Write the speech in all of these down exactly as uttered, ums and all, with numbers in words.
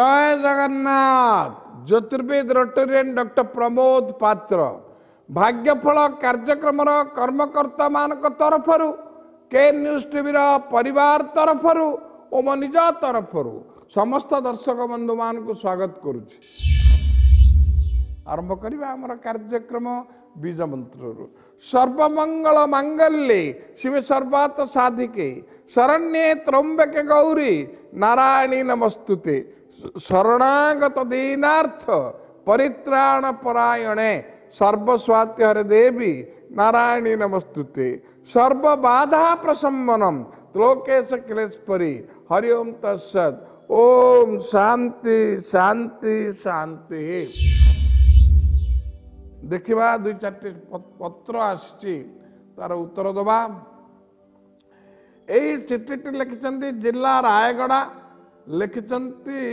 जय जगन्नाथ। ज्योतिर्विद Rotarian doctor Pramod Patra भाग्यफल कार्यक्रम कर्मकर्ता मान तरफर के न्यूज टीवी परिवार तरफर और मो निज तरफर समस्त दर्शक बंधु मान को स्वागत करुच्ची। आरंभ करवा आमर कार्यक्रम बीज मंत्र सर्वमंगल मांगल्ये शिवे सर्वार्थ साधिके शरण्ये त्र्यंबके गौरी नारायणी नमस्तुते शरणागत दीनार्थ परित्राण परायणे सर्वस्वात्य हरे देवी नारायणी नमस्तुते सर्व बाधा प्रशमनम त्लोकेश क्लेशपरि हरि ओम तत्सत् ओम शांति शांति शांति। देखा दुई चार पत्र आसी तार उत्तर दबा। यही चिठी लिखिं जिला रायगड़ा लिखिं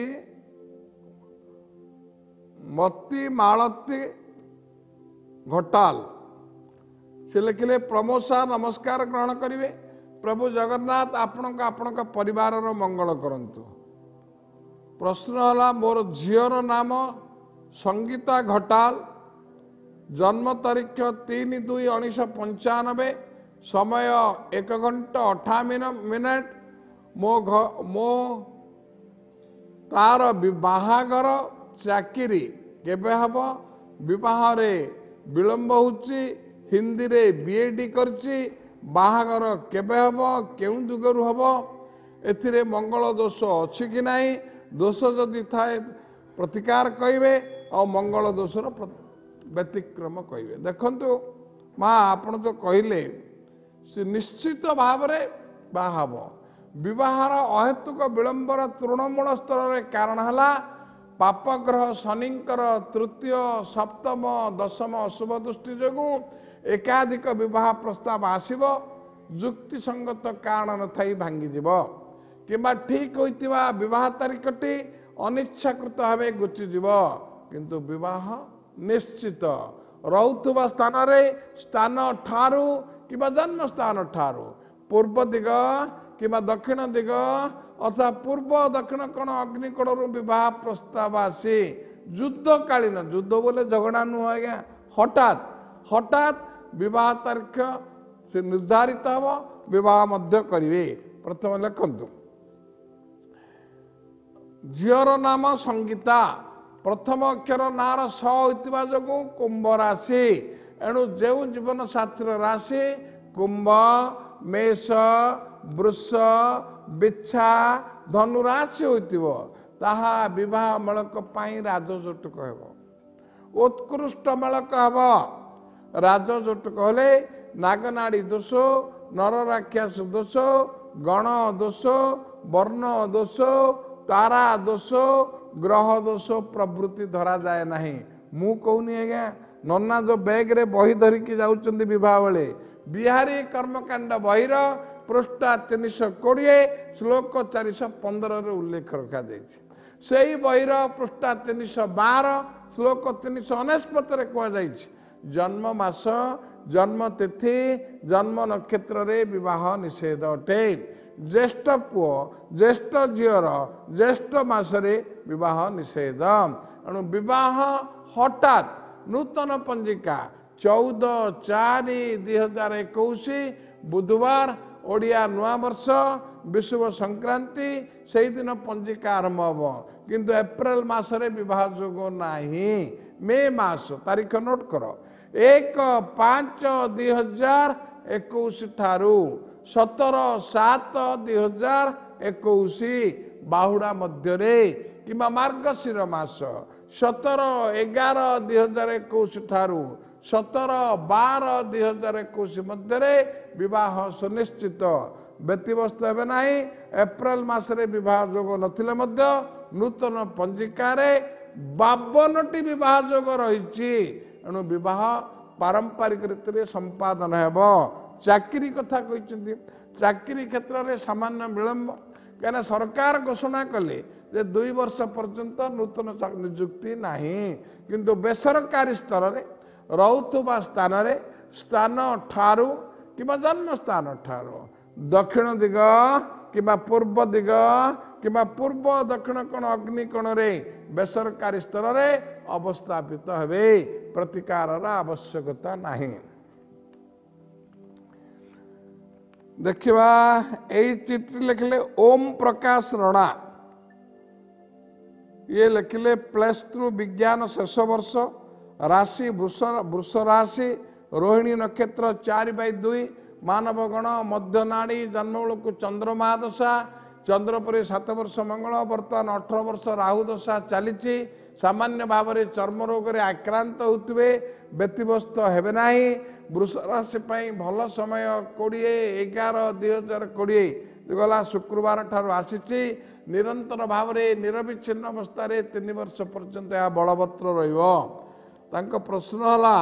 मती मालती घोटाल से लिखिले प्रमोद सार नमस्कार ग्रहण करेंगे। प्रभु जगन्नाथ आपण आपण परिवार मंगल करंतु। प्रश्न है मोर झीर नाम संगीता घोटाल जन्म तारीख तीन दुई उन्नीस पंचानबे समय एक घंटा अठा मिनट मो मो तार बाहागर चाकरी केबे हब विवाह रे विलंब होची हिंदी रे बीएडी करची बाहागर केबे हब केउ दुगरु हब एथिरे मंगल दोष अछि कि नाही दोष जदि थाए प्रतिकार कहिबे और मंगल दोषर व्यतिक्रम कहिबे। देखंतु माँ आपण जो कहले से निश्चित भाव रे बाहब विवाहर अहेतुक विलंबर तृणमूल स्तर रे कारण हला पापग्रह शनिंकर तृतीय सप्तम दशम अशुभ दृष्टि जोगु एकाधिक विवाह प्रस्ताव आसिब जुक्ति संगत कारण न थाई भांगी जीव किंबा ठीक होइतिबा विवाह तारीखटी अनिच्छाकृत भावे गुची जीव किंतु विवाह निश्चित रहुथुबा स्थान रे स्थान ठारू किंबा जन्म स्थान ठारू पूर्व दिग किंबा दक्षिण दिग अथवा पूर्व दक्षिण कोण अग्निकोण विवाह प्रस्ताव आसी युद्धकालीन युद्ध बोले झगड़ा नुह आज्ञा हठात हठात विवाह तारीख से निर्धारित हम विवाह मध्य करिवे। प्रथम लिखंतु झीर नाम संगीता प्रथम अक्षर नार स होइतिबा जोगु कुंभ राशि एणु जो जीवन साथी राशि कुंभ मेष वृष बिच्छा धनु राशि होइतिबो ताहा विवाह मलक पाई राजजोटक हेबो उत्कृष्ट मलक हेबो। राजजोटक हेले नागनाड़ी दोष नर राक्षस दोष गण दोष वर्ण दोष तारा दोष ग्रह दोष प्रवृत्ति धरा जाए नहीं। मु कहूनी आज्ञा नन्ना जो बैग रे बही धरिकी जाउचंदी विवाह बेले बिहारी कर्मकांड बहिर पृष्ठा तीन सौ कोड़े श्लोक चार सौ पंदर उल्लेख रखा से बहिर पृष्ठा तीन सौ बार श्लोक तीन सौ अनेस्पत कहुई जन्म मास जन्म तिथि जन्म नक्षत्र रे विवाह निषेध अटे। ज्येष्ठ पुओ ज्येष्ठ झीर ज्येष्ठ मासरे विवाह निषेध एणु विवाह हठात नूतन पंजिका चौदह चार दुई हजार इक्कीस बुधवार ओडिया नुआ वर्ष विषुव संक्रांति से दिन पंजिका आरंभ हम किंतु एप्रिल मासरे विवाह जोग नाही। मे मास तारीख नोट कर एक पांच दुई हजार इक्कीस ठारू सतर सात दुई हजार इक्कीस बाहुड़ा मध्य कि मार्गशीर मास सतर एगार दुई हजार इक्कीस ठारू सतर बार दुई हजार इक्कीस मध्य विवाह सुनिश्चित व्यतिव्यस्त हे ना। एप्रिल मासरे विवाह जोग नथिले मध्य नूतन पंजिकारे बावनटी विवाह जोग रही एणु विवाह पारंपरिक रीति रे संपादन हेब। चाकरी कथा कहते चाकरी क्षेत्र में सामान्य विलंब कहीं सरकार घोषणा कले जे दुई वर्ष पर्यंत नूतन नियुक्ति नहीं किंतु बेसरकारी स्तर में रहुथुबा स्थान रे स्थान ठारू कि जन्म स्थान ठारू दक्षिण दिग कि पूर्व दिग कि पूर्व दक्षिण कोण अग्निकोण रे बेसरकारी स्तर रे अवस्थापित हेबे प्रतिकार आवश्यकता नहीं। देखिबा एई चिठी लिखले ओम प्रकाश रणा ये लिखिले प्लस टू विज्ञान शेष वर्ष राशि वृष वृष राशि रोहिणी नक्षत्र चार बै दुई मानव गण मध्य नाड़ी जन्म बेलू चंद्रमा दशा चंद्रपुरी सात वर्ष मंगल बर्तमान अठर वर्ष राहु दशा चली सामान्य भाव में चर्म रोग में आक्रांत होते व्यतिव्यस्त हेबे नाही। वृष राशि भल समय कोड़े एगार दुई हजार कोड़े गला शुक्रवार ठार आसी निरंतर भाव में निरविच्छिन्न अवस्था तीन वर्ष पर्यंत यह बलवत्र रहिबो। प्रश्न है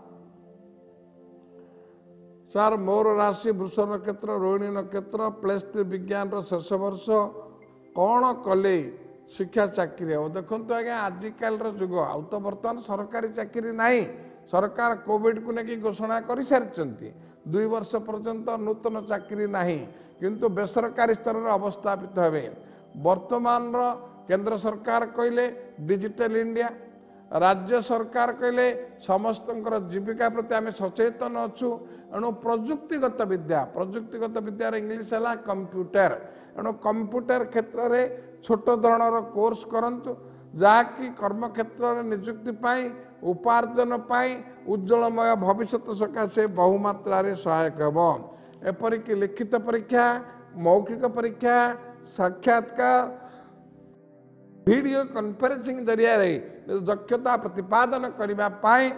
सार मोर राशि वृष नक्षत्र रोहिणी नक्षत्र प्लस थ्री विज्ञान शेष वर्ष कौन कले शिक्षा चाकरी हो। देखो आज्ञा आजिकल जुग आउ तो बर्तमान सरकारी चाकरी नहीं सरकार कोविड को लेकिन घोषणा कर सारी दुई वर्ष पर्यंत नूतन चाकरी नहीं किंतु बेसरकारी स्तर में अवस्थापित हेबे। वर्तमान केंद्र सरकार कहले डिजिटल इंडिया राज्य सरकार कहले समस्त जीविका प्रति आम सचेतन अच्छु एणु प्रजुक्तिगत विद्या प्रजुक्तिगत विद्यार इंग्लीश है कंप्यूटर एणु कंप्यूटर क्षेत्र में छोट धरणर कोर्स करंतु जहाँकि कर्म क्षेत्र में निजुक्ति पाई उपार्जन पाई उज्जवलमय भविष्य सकाशे बहुमात्रा सहायक हेबो। एपरिक लिखित परीक्षा मौखिक परीक्षा साक्षात्कार वीडियो कॉन्फ्रेंसिंग जरिया दक्षता प्रतिपादन करने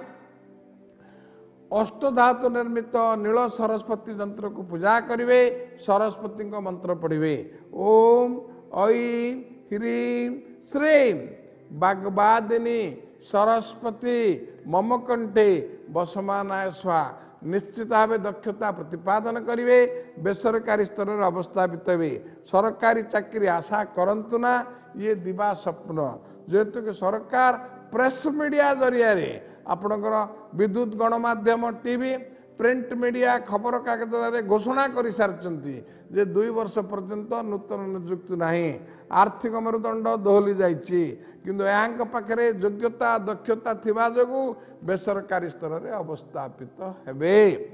अष्टधातु निर्मित नील सरस्वती यंत्र को पूजा करेंगे सरस्वती मंत्र पढ़े ओम ऐं ह्रीं श्रीं बागवादिनी सरस्वती मम कंठे वसमानाय स्वा निश्चित भाव दक्षता प्रतिपादन करेंगे बेसरकारी स्तर में अवस्थापित हे। सरकारी चाकरी आशा करंतु ना ये दिवा स्वप्न जेहेतु कि सरकार प्रेस मीडिया जरिया रे आपणकर विद्युत गणमाध्यम टीवी प्रिंट मीडिया खबर कागज घोषणा कर सारी जे दुई वर्ष पर्यंत नूतन निजुक्ति नहीं आर्थिक मेरुदंड दोहली जाइए किंतु यहाँ पाखे योग्यता दक्षता थिबा जोगु बेसरकारी स्तर में अवस्थापित हेबे।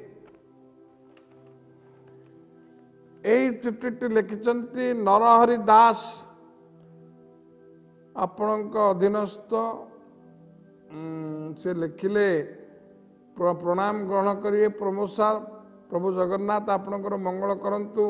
एई चिट्ठी लिखिचंती नरहरि दास आपणक अधीनस्थ से लिखिले प्रणाम ग्रहण करिए प्रमोद सार प्रभु जगन्नाथ आपणकर मंगल करंतु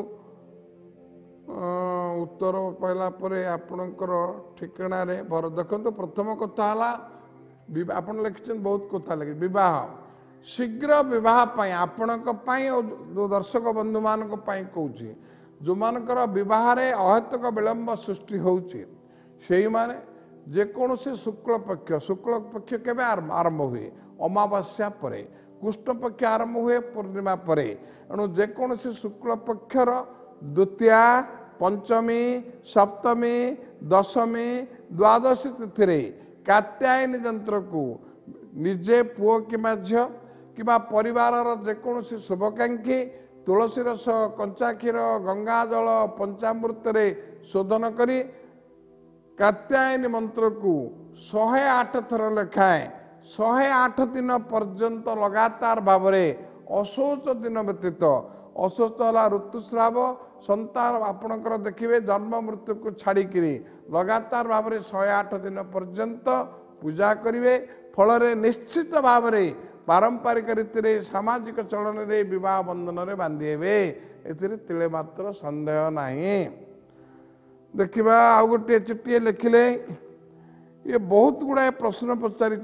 उत्तर पाइला परे आपणकर ठिकाना रे भर देखंतु प्रथम कथा हला आपण लिखिछन बहुत कथा लगे विवाह शीघ्र विवाह पाई आपणक पाई जो दर्शक बंधु मान पाई कहूची जो मानकर विवाह रे अहेतुक विलंब सृष्टि होउची सेही माने जेकोसी शुक्ल पक्ष शुक्ल पक्ष केबे आरंभ हुए अमावास्या परे कृष्ण पक्ष आरंभ हुए पूर्णिमा परे एणु जेकोसी शुक्ल पक्षर द्वितीया पंचमी सप्तमी दशमी द्वादशी तिथि कात्यायनी यंत्र को निजे पुओ किंबा झियो किंबा परिवार जेकोसी शुभकांक्षी तुलसी रस कंचा क्षीर गंगा जल पंचामृत शोधन करी कात्यायनी मंत्र को शहे आठ थर लेखाएं शहे आठ दिन पर्यंत लगातार भाव अशौच दिन व्यतीत अशौच है ऋतुस्राव संतान आपणकर देखिए जन्म मृत्यु को छाड़िकी लगातार भाव में शहे आठ दिन पर्यंत पूजा करेंगे फल निश्चित भाव में पारंपरिक रीति सामाजिक चलन रे विवाह बंधन रे बांधि हेबे एथिरे तिले मात्र संदेह नहीं। देखिबा आउ गोटे चिट्ठी लिखिले ये बहुत गुड़ाए प्रश्न पचारि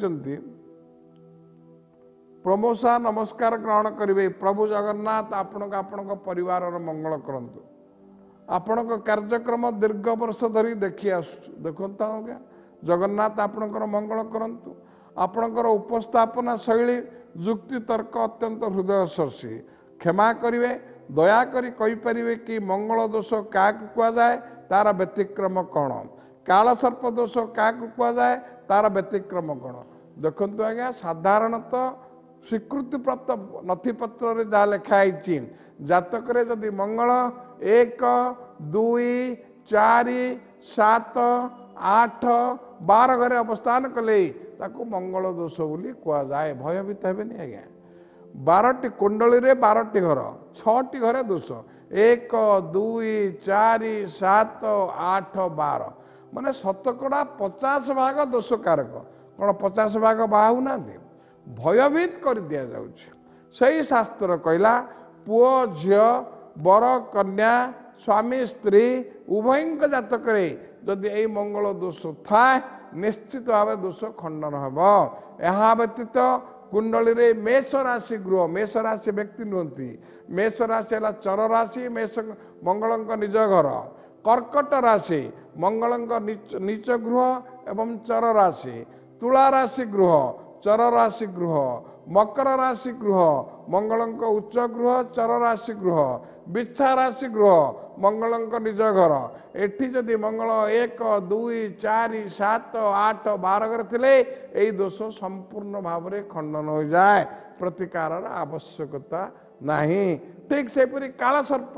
प्रमोसा नमस्कार ग्रहण करेंगे प्रभु जगन्नाथ आपण आपण परिवार मंगल करंतु आपण कार्यक्रम दीर्घ वर्ष धरी देखी आस देखता क्या जगन्नाथ आपणकर मंगल करंतु आपणकर उपस्थापना शैली युक्ति तर्क अत्यंत हृदय स्पर्शी क्षमा करेंगे दयाकोरी कहींपारे कि मंगल दोष क्या कहुए तार व्यतिक्रम कौन काल सर्प दोष क्या कहुए तार व्यतिक्रम कौन देखु आज्ञा साधारणतः स्वीकृति प्राप्त नथिपत्र जहाँ लिखाई जातक जदि मंगल एक दुई चार सात आठ बार घरे अवस्थान कले ताकू मंगल दोष बोली कहुए भयभीत हेनी आज्ञा बारटी कुंडली रे बारटी घर छटी घरे दोष एक दुई चार सात आठ बार माने शतकड़ा पचास भाग दोष कारक कौन पचास भाग बाहु ना भयभीत कर दिया जाउछि सही शास्त्र कहला पुओ झियो बर कन्या स्वामी स्त्री उभय जातक जदि यही मंगल दोष थाए निश्चित भाव दोष खंडन हम यहाँ व्यतीत कुंडली रे मेष राशि गृह मेष राशि व्यक्ति नुहति मेष राशि है चर राशि मेष मंगल निज घर कर्कट राशि मंगल नीच गृह एवं चर राशि तुला राशि गृह चर राशि गृह मकर राशि गृह मंगल उच्च गृह चर राशि गृह बिच्छा राशि गृह मंगल निज घर एठी जदि मंगल एक दुई चार सात आठ बार घर थिले एई दोष संपूर्ण भाव में खंडन हो जाए प्रतिकार आवश्यकता नहीं ठीक सेपरी काला सर्प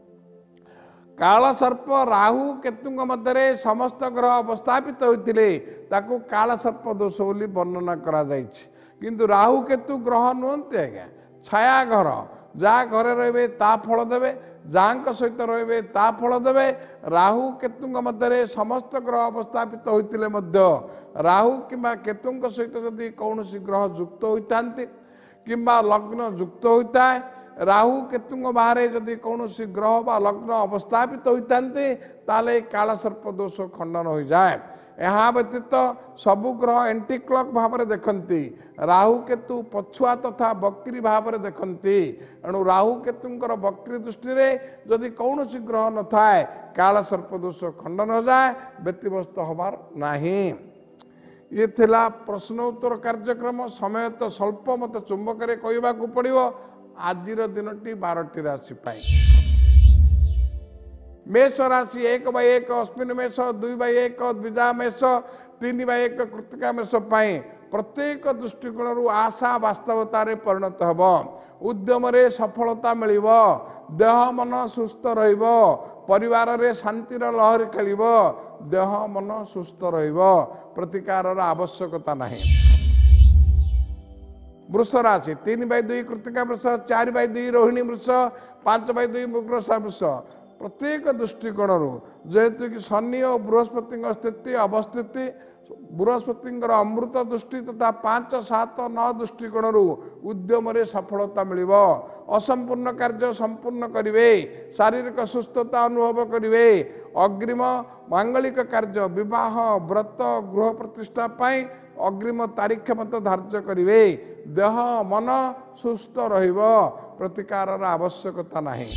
काला सर्प राहु केतु मध्य समस्त ग्रह अवस्थापित होते ताकू काला सर्प दोष बोली वर्णना करा जायछि किंतु राहु केतु ग्रह नुहति आज्ञा छाया घर जहाँ घरे रे ता फल देवे जहाँ सहित रे ता फल देवे राहु केतु मध्य समस्त ग्रह अवस्थापित होते राहु किंबा केतु सहित जदि कौन ग्रह युक्त होता किंबा लग्न युक्त होता है राहु केतु बाहर जदि कौन ग्रह बा लग्न अवस्थापित होता काला सर्प दोष खंडन हो जाए यहाँ व्यतीत सबु ग्रह एंटी क्लॉक भाव में देखती राहु केतु पछुआ तथा बक्री भाव में देखती एणु राहु केतुंकर बक्री दृष्टि जदि कौन ग्रह न थाए काला सर्प दोष खंडन हो जाए व्यतिव्यस्त हबार नहीं ये थिला प्रश्नोत्तर कार्यक्रम समय तो स्वल्प मत चुंबक कहवाक पड़ो आजिर दिनटी बारटी राशि मेष राशि एक बै एक अश्विन मेष दुई बै एक द्विजा मेष तीन बै एक कृतिका मेष प्रत्येक दृष्टिकोण आशा वास्तवतार परिणत होब उद्यम सफलता मिल देह मन सुस्थ रहिबार रे शांतिर लहरी खेल देह मन सुस्थ रतिकार आवश्यकता नहीं वृष राशि तीन बै दुई कृतिका वृष चार बै दुई रोहिणी वृष पांच बै दुई मृगशा वृष प्रत्येक दृष्टिकोण जेहेतु कि शनि और बृहस्पति स्थिति अवस्थिति बृहस्पति अमृत दृष्टि तथा पांच सात नौ दृष्टिकोण उद्यम सफलता मिल असंपूर्ण कार्य संपूर्ण करेंगे शारीरिक सुस्थता अनुभव करेंगे अग्रिम मांगलिक कार्य विवाह व्रत गृह प्रतिष्ठा अग्रिम तारीख मत धार्य करेंगे देह मन सुस्थ रतिकार आवश्यकता नहीं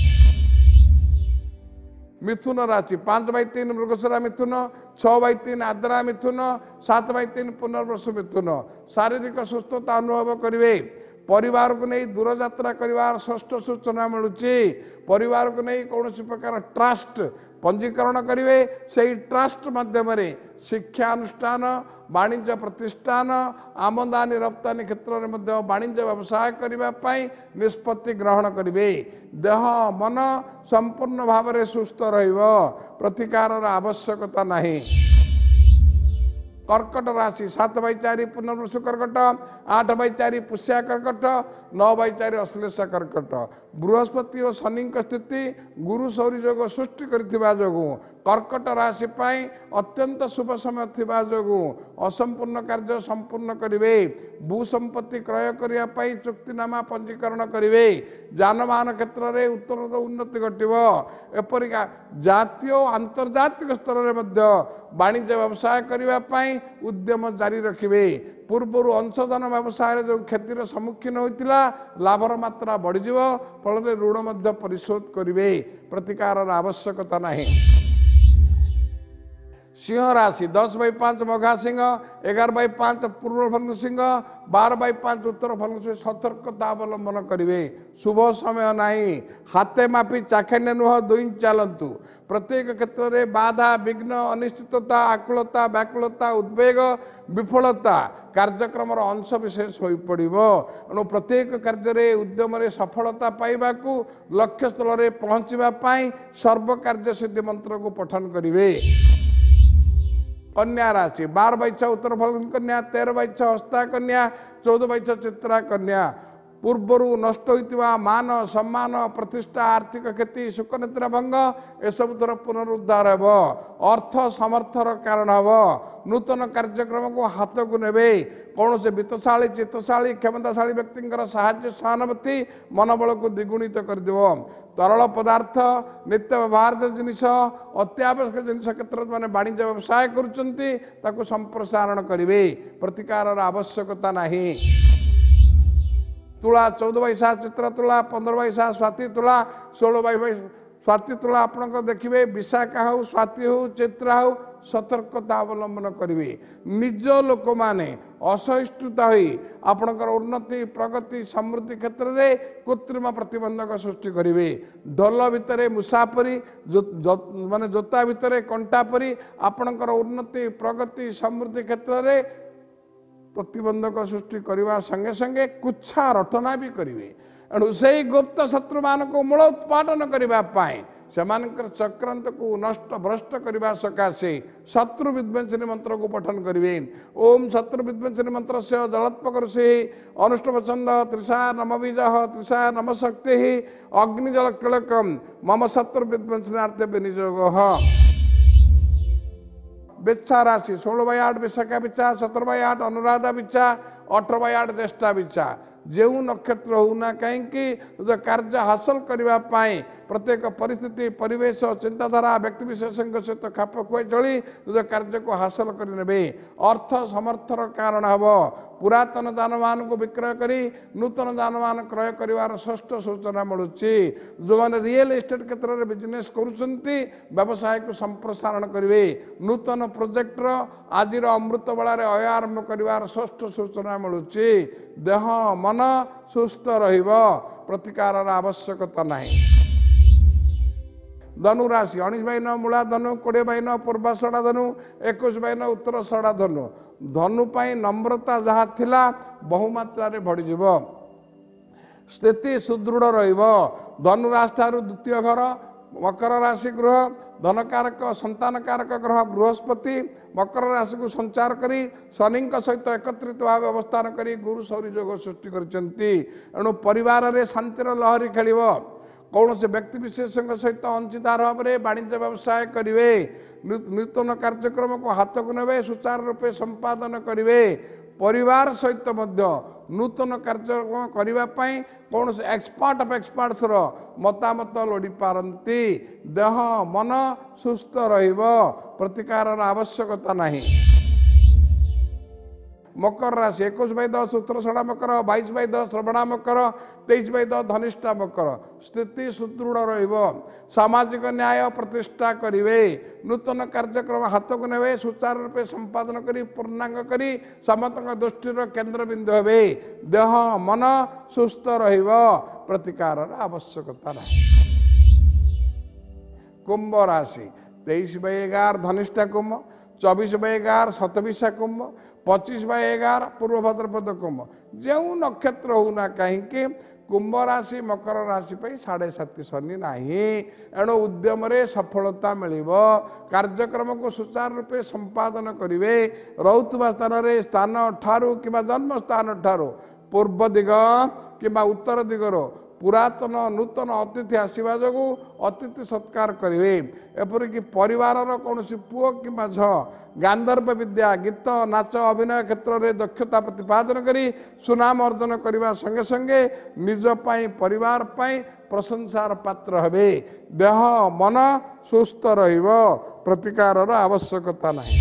मिथुन राशि पांच बै तीन मृगशरा मिथुन छः बै तीन आद्रा मिथुन सात बै तीन पुनर्वसु मिथुन शारीरिक सुस्थता अनुभव करेंगे परिवार को नहीं दूर यात्रा कर षष्ठ सूचना मिलूँ परिवार को नहीं कौन प्रकार ट्रस्ट पंजीकरण करेंगे से ट्रस्ट माध्यम शिक्षानुष्ठान वाणिज्य प्रतिष्ठान आमदानी रप्तानी क्षेत्र में वाणिज्य व्यवसाय करने निष्पत्ति ग्रहण करेंगे देह मन संपूर्ण भाव में सुस्थ रतिकार आवश्यकता नहीं कर्कट राशि सात बै चार पुनर्वसु कर्कट आठ बै चार पुष्या कर्कट नौ बै चार अश्लेष कर्कट बृहस्पति और शनि स्थिति गुरु सौरी योग सृष्टि करू कर्कट राशि अत्यंत शुभ समय थिबा जोगु असंपूर्ण कार्य संपूर्ण करेंगे भूसंपत्ति क्रय करने चुक्तिनामा पंजीकरण करेंगे जानवाहन क्षेत्र में उत्तर उन्नति घटव एपरिका जातीय और आंतर्जातिक स्तर में वाणिज्य व्यवसाय करने उद्यम जारी रखिए पूर्वर अंशधन व्यवसाय जो क्षतिर सम्मुखीन होता लाभर मात्रा बढ़ीज फल ऋण परिशोध करेंगे प्रतिकार आवश्यकता नहीं सिंह राशि दस बै पांच मघा सिंह एगार बै पांच पूर्व फल्गु सिंह बार बै पांच उत्तर फल्गु सिंह सतर्कता अवलंबन करेंगे शुभ समय नहीं हाथे मापी चाखेंडे नुह दुई चलतु प्रत्येक क्षेत्र में बाधा विघ्न अनिश्चितता आकुलता व्याकुलता उद्वेग विफलता कार्यक्रम अंश विशेष हो पड़ो एणु प्रत्येक कार्य उद्यम सफलता पाइबाकू लक्ष्य स्थल में पहुँचापी सर्व कार्य सिद्धि मंत्र को पठन करेंगे कन्या राशि बार बाइछा उत्तर फल्गुनी कन्या तेरह बाइछा हस्ता कन्या चौदह बाइछा चित्रा कन्या पूर्वरु नष्ट होइतिबा मान सम्मान प्रतिष्ठा आर्थिक क्षति सुखनिद्रा भंग एसबु थर पुनरुद्धार हेब अर्थ समर्थर कारण हेब नूतन कार्यक्रम को हाथ को नेबे कौन से वित्तशाली चित्तशाली क्षमताशाली व्यक्ति साहाय्य सहानुभूति मनोबल को द्विगुणित करदेव तरल पदार्थ नित्य व्यवहार जिनिस अत्यावश्यक जिनिस क्षेत्र में वाणिज्य व्यवसाय कर संप्रसारण करेंगे प्रतिकार आवश्यकता नहीं। तुला चौदह बैसा चित्र तुला पंद्रह बैसा स्वाति तुला षोल बै स्वाति तुला आपन देखिए विशाखा हो स्वाति हो चित्रा हो सतर्कता अवलंबन करेंगे निज लोक मैंने असहिष्णुता हुई आपणकर उन्नति प्रगति समृद्धि क्षेत्र में कृत्रिम प्रतिबंधक सृष्टि करेंगे ढोल भितर मुसापरी माने जोता भितर कंटा परी आपणकर उन्नति प्रगति समृद्धि क्षेत्र में प्रतिबंधक सृष्टि करने संगे संगे कुच्छा रटना भी करेंगे एणु से गुप्त शत्रु मान को मूल उत्पादन करने से चक्रांत को नष्ट भ्रष्ट करने सकाशे शत्रु विध्वंसनी मंत्र को पठन करेंगे ओम शत्रु विध्वंसनी मंत्र से जलोत्पक से अनुष्टभ छंद त्रिषा नम बीज त्रिषा नम शक्ति अग्निजल किलकम मम शत्रु विध्वंसनार्थे विनियोग। बिच्छा राशि षोल बै आठ विशाखा बिच्छा सतर बै आठ अनुराधा बिच्छा अठर बै आठ ज्येष्ठा बिच्छा जो नक्षत्र होना कहीं कार्य हासिल करने प्रत्येक परिस्थिति परिवेश चिंताधारा व्यक्ति विशेष सहित खाप खुआई चली कार्य को हासिल करे अर्थ समर्थर कारण हम पुरातन जानवान को विक्रय करी नूतन जानवान क्रय कर षष्ठ सूचना मिलूँ जो मैंने रियल एस्टेट क्षेत्र में बिजनेस करुँच व्यवसाय को संप्रसारण करेंगे नूतन प्रोजेक्टर आज अमृत बेलार अय आरंभ कर षष्ठ सूचना मिलूँ देह मन सुस्थ रतिकार आवश्यकता नहीं। धनु राशि उन्नीस बै नौ मूला धनु कोड़े बै नौ पूर्वाषाढ़ा धनु इक्कीस बै नौ उत्तराषाढ़ा धनु धनु पाई नम्रता जहाँ थिला बहुमात्रा बढ़ीज स्थिति सुदृढ़ रनु राशि ठारू द्वितीय घर मकर राशि गृह धनकारक संतान कारक ग्रह बृहस्पति मकर राशि को संचार करी शनि सहित एकत्रित भाव अवस्थान करी गुरु सौरी योग सृष्टि करेणु परिवार में शांतिर लहरी खेल कौन से व्यक्ति विशेष सहित अंशीदार भाव में वाणिज्य व्यवसाय करेंगे नूतन कार्यक्रम को हाथ को ने सुचारू रूपे संपादन करेंगे परिवार सहित नूतन कार्यक्रम करने कौन से एक्सपर्ट ऑफ एक्सपर्ट्स मतामत लोड़ी पारती देह मन सुस्थ प्रतिकार आवश्यकता नहीं। मकर राशि इक्कीस बै दस उत्तराषाढ़ा मकर बाईस बै दस श्रवणा मकर तेईस बै दस धनिष्ठा मकर स्थिति सुदृढ़ सामाजिक न्याय प्रतिष्ठा करेंगे नूतन कार्यक्रम हाथ को ने सुचारू रूपे संपादन करी पूर्णांग करी समस्त दृष्टिर केन्द्र बिंदु हे देह मन सुस्थ प्रतिकार आवश्यकता नहीं। कुंभ राशि तेईस बै एगार धनिष्ठा कुंभ चौबीस बै एगार सतविशा कुंभ पच्चीस बै एगार पूर्व भद्रपद कुंभ जो नक्षत्र होना कहीं कुंभ राशि मकर राशि पर साढ़े सात शनि ना एणु उद्यम सफलता मिल कार्यक्रम को सुचारू रूपे संपादन करेंगे रुवा स्थान स्थान ठारू कि जन्म स्थान ठारू पूर्व दिग कि उत्तर दिगर पुरातन नूतन अतिथि आसवा जो अतिथि सत्कार करेंगे एपरिक परिवार कौन पुओ कि झ गांधर्व विद्या गीत नाच अभिनय क्षेत्र में दक्षता प्रतिपादन करी सुनाम अर्जन करने संगे संगे निज पाई परिवार पाई प्रशंसार पात्र हेबे देह मन सुस्थ प्रतिकार आवश्यकता नहीं।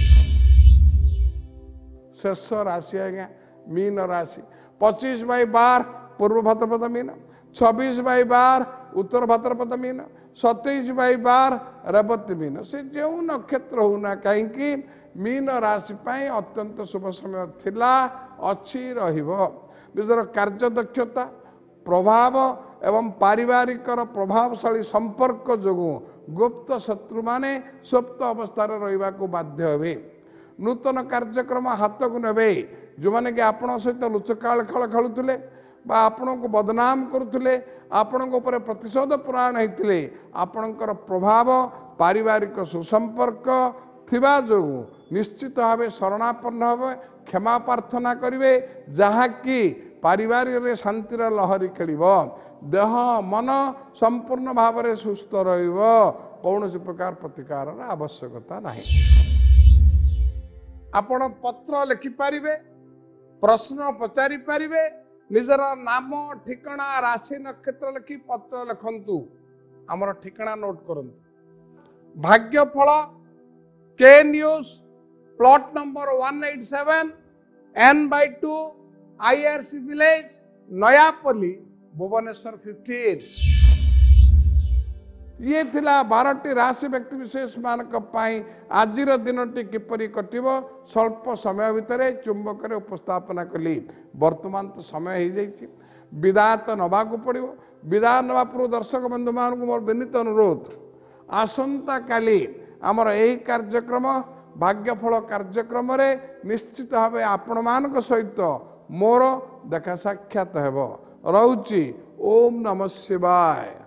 शेष राशि आज्ञा मीन राशि पच्चीस बै बार पूर्व भाद्रपद मीन छब्बीस बै बार उत्तर भाद्रपद मीन सतैश बै बार रेवती मीन से जो नक्षत्र होना कहीं मीन राशि पाई अत्यंत शुभ समय थिला अच्छी निजर कार्यदक्षता प्रभाव एवं पारिवारिक प्रभावशाली संपर्क जो गुप्त शत्रु माने सुप्त अवस्था रहा बाध्य हे नूतन कार्यक्रम हाथ को ने जो मैंने कि आपण सहित लुचकाल खेल खेलुले आपण को बदनाम करुले आपण प्रतिशोध पुराण होते आपणकर प्रभाव पारिवारिक सुसंपर्क थिबा जोगु निश्चित भाव शरणापन्न हे क्षमा प्रार्थना करेंगे जहाँकि पारिवारिक रे शांतिर लहरी खेल देह मन संपूर्ण भाव में सुस्थ कौन प्रकार प्रतिकार आवश्यकता नहीं। आपण पत्र लिखिपारे प्रश्न पचारि पारे निजर नाम ठिकाना राशि नक्षत्र लिखि पत्र लिखंतु आमर ठिकाना नोट करंतु भाग्यफल के news plot number one eight seven N by two IRC village Nayapalli Bhubaneswar fifteen. ये थिला बारटी राशि व्यक्ति विशेष मानक पाई आजिर दिनटी किपरि कटिबो स्वल्प समय भितर चुंबक उपस्थापना कली। वर्तमान तो समय हो जाइए विदाय तो नवाक पड़ो विदाय नवा पूर्व दर्शक बंधु मान मोर विनीत अनुरोध आसंता काली आमर यही कार्यक्रम भाग्यफल कार्यक्रम रे निश्चित भाव आपण मान सहित मोर देखा साक्षात हेब। रहुची ओम नमः शिवाय।